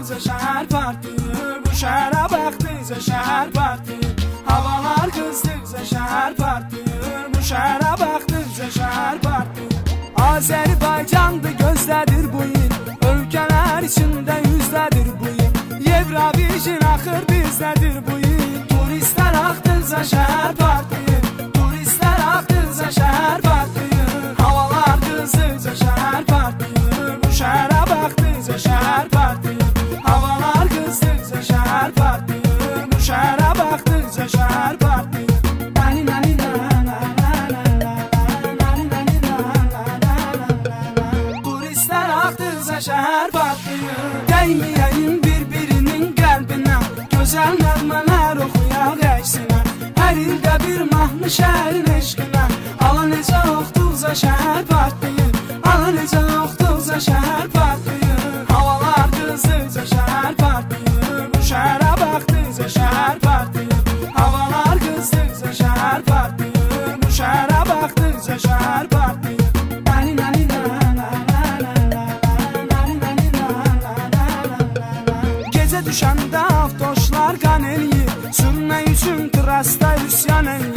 baxdıqca şəhər partlayır. Bu şəhərə baxdıqca şəhər partlayır. Havalar qızdıqca şəhər partlayır. Bu şəhərə baxdıqca şəhər partlayır. Azərbaycandı gözlədir bu il, ölkələr içində yüzdədir bu il. Eurovision axır bizdədir bu il. Turistlər axdıqca şəhər partlayır. Turistlər axdıqca şəhər partlayır. Havalar qızdıqca şəhər partlayır. Bu şəhərə baxdıqca şəhər partlayır. Havalar qızdıqca şəhər partlayır. Bu şəhərə baxdıqca şəhər partlayır. Turistlər axdıqca şəhər partlayır. Dəyməyəyim bir-birinin qəlbinə, gözəl nəğmələr oxuyaq əksinə. Hər ildə bir mahnı şəhərin eşqinə. Ala necə oxduqca şəhər partlayır. Ala necə oxduqca şəhər partlayır. Havalar qızdıqca şəhər partlayır. Bu şəhərə baxdıqca şəhər partlayır. Havalar qızdıqca şəhər partlayır. Bu şəhərə baxdıqca şəhər partlayır. Gecə düşəndə avtoşlar qan eləyir. Sürmək üçün trasda üsyan eləyir.